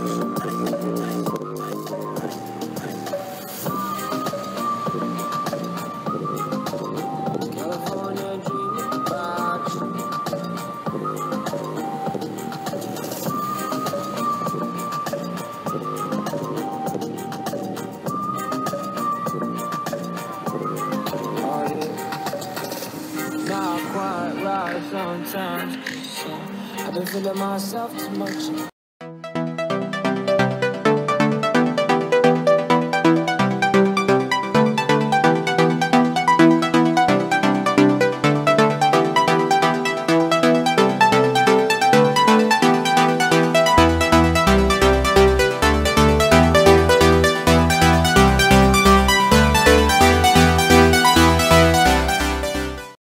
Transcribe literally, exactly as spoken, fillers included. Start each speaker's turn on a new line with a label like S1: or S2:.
S1: California dreaming about you. Oh yeah, not quite right sometimes. I've been feeling myself too much.